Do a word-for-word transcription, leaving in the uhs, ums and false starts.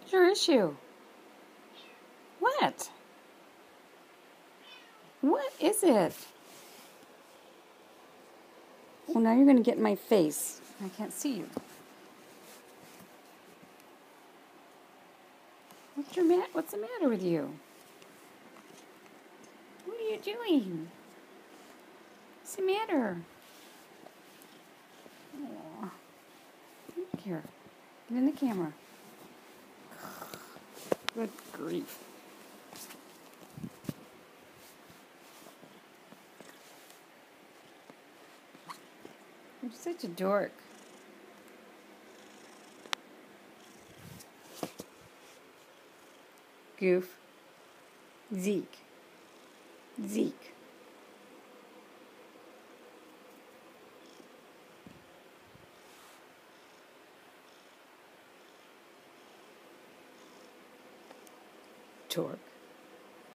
What's your issue? What? What is it? Well, now you're going to get in my face. I can't see you. What's your ma- What's the matter with you? What are you doing? What's the matter? Aw. Here, get in the camera. Good grief. You're such a dork. Goof. Zeke. Zeke. Dork.